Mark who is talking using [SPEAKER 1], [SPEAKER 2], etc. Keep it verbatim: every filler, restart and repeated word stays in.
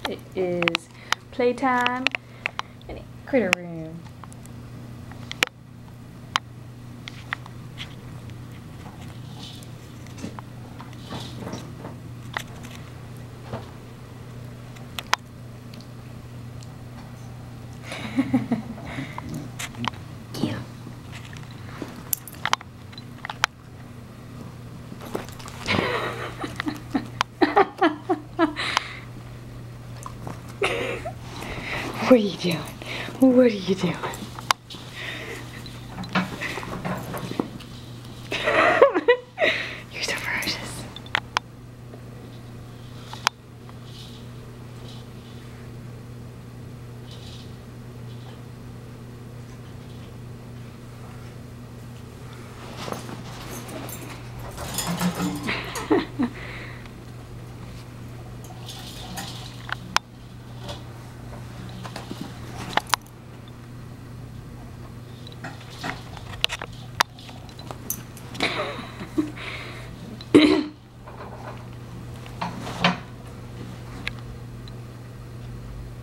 [SPEAKER 1] It is playtime and critter room. Yeah. What are you doing? What are you doing?